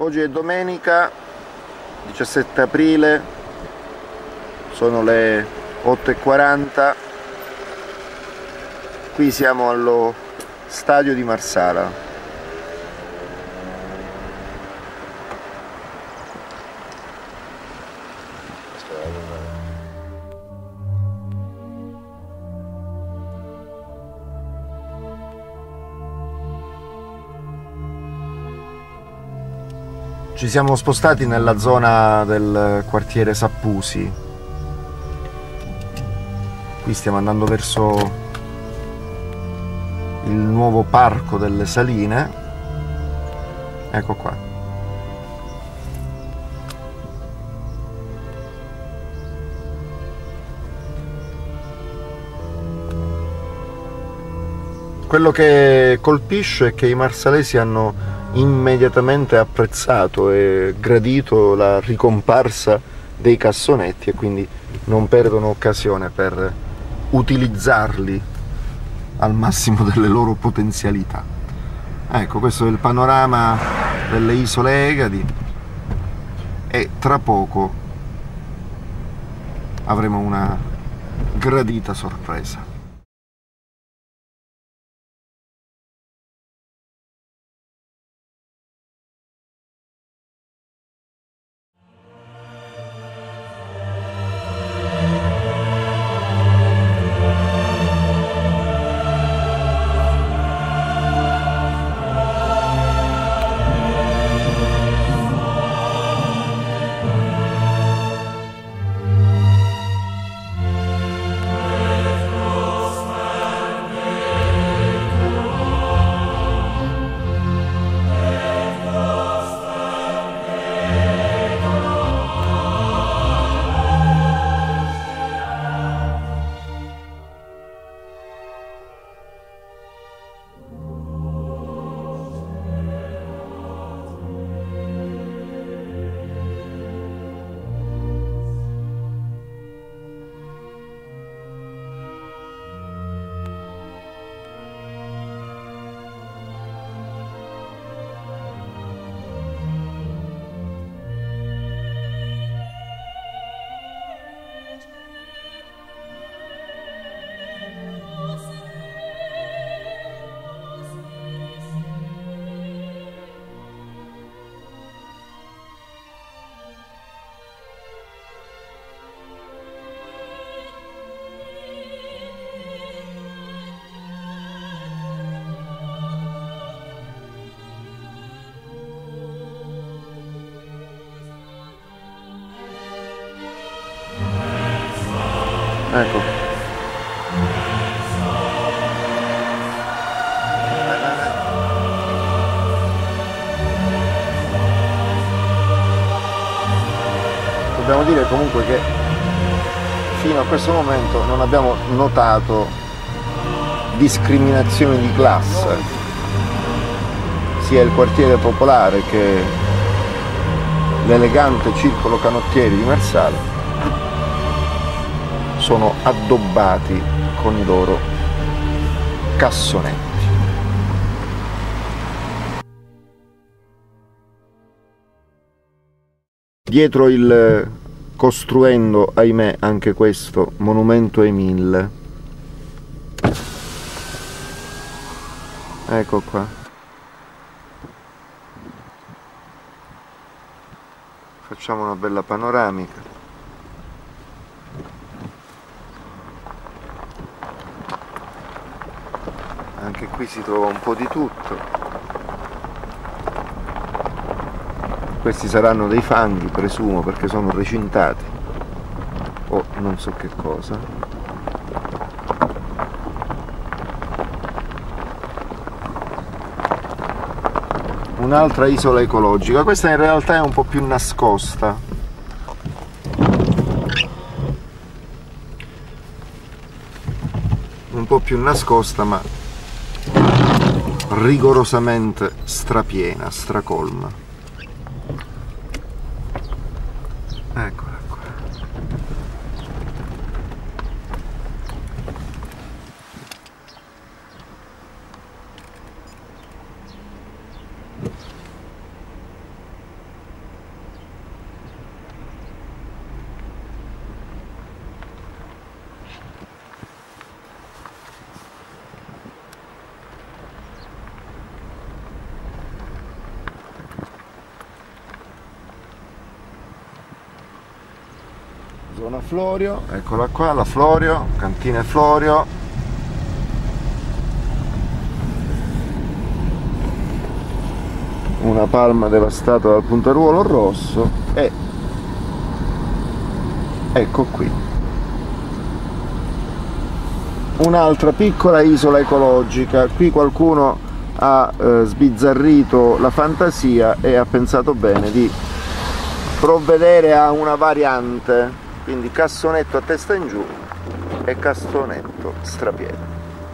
Oggi è domenica 17 aprile, sono le 8:40, qui siamo allo stadio di Marsala. Ci siamo spostati nella zona del quartiere Sappusi. Qui stiamo andando verso il nuovo parco delle Saline. Ecco qua. Quello che colpisce è che i marsalesi hanno immediatamente apprezzato e gradito la ricomparsa dei cassonetti e quindi non perdono occasione per utilizzarli al massimo delle loro potenzialità. Ecco, questo è il panorama delle isole Egadi e tra poco avremo una gradita sorpresa. Ecco. Dobbiamo dire comunque che fino a questo momento non abbiamo notato discriminazioni di classe, sia il quartiere popolare che l'elegante circolo canottieri di Marsala sono addobbati con i loro cassonetti. Dietro il costruendo, ahimè, anche questo monumento ai 1000. Ecco qua. Facciamo una bella panoramica. Anche qui si trova un po' di tutto. Questi saranno dei fanghi, presumo, perché sono recintati. O non so che cosa. Un'altra isola ecologica. Questa in realtà è un po' più nascosta. Un po' più nascosta, ma rigorosamente strapiena, stracolma. Eccola qua. zona Florio, eccola qua, la Florio, cantine Florio. Una palma devastata dal puntaruolo rosso e ecco qui un'altra piccola isola ecologica. Qui qualcuno ha sbizzarrito la fantasia e ha pensato bene di provvedere a una variante, quindi cassonetto a testa in giù e cassonetto strapiede.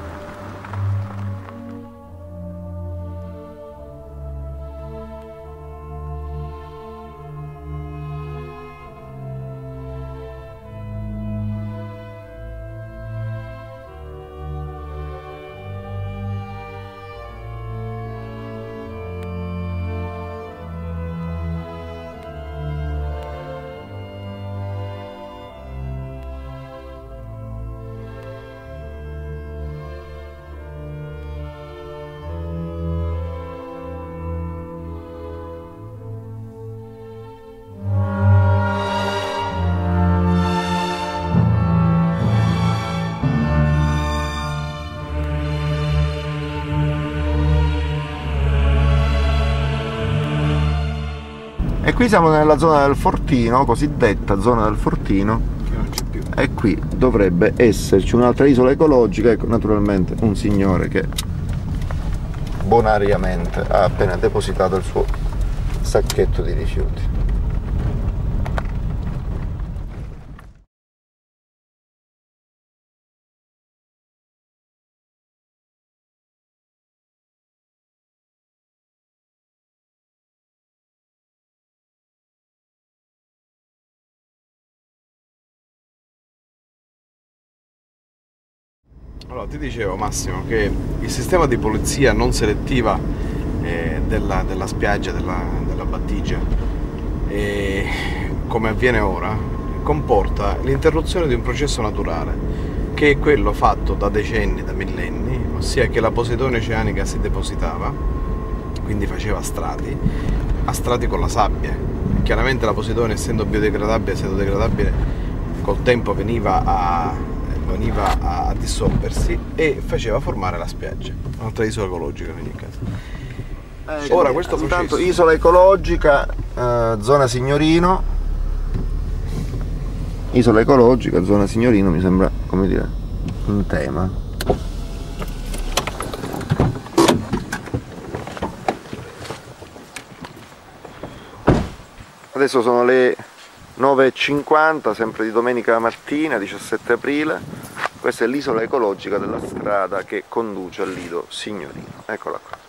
E qui siamo nella zona del Fortino, cosiddetta zona del Fortino, che non c'è più. e qui dovrebbe esserci un'altra isola ecologica, ecco, naturalmente un signore che bonariamente ha appena depositato il suo sacchetto di rifiuti. Allora, ti dicevo Massimo che il sistema di pulizia non selettiva della spiaggia, della battigia, come avviene ora, comporta l'interruzione di un processo naturale, che è quello fatto da decenni, da millenni, ossia che la posidonia oceanica si depositava, quindi faceva a strati con la sabbia. Chiaramente la posidonia, essendo degradabile, col tempo veniva a dissolversi e faceva formare la spiaggia, un'altra isola ecologica in ogni caso. Ora questo intanto processo... isola ecologica, zona Signorino, isola ecologica, zona Signorino, mi sembra, come dire, un tema. Adesso sono le 9:50, sempre di domenica mattina, 17 aprile. Questa è l'isola ecologica della strada che conduce al lido Signorino. Eccola qua.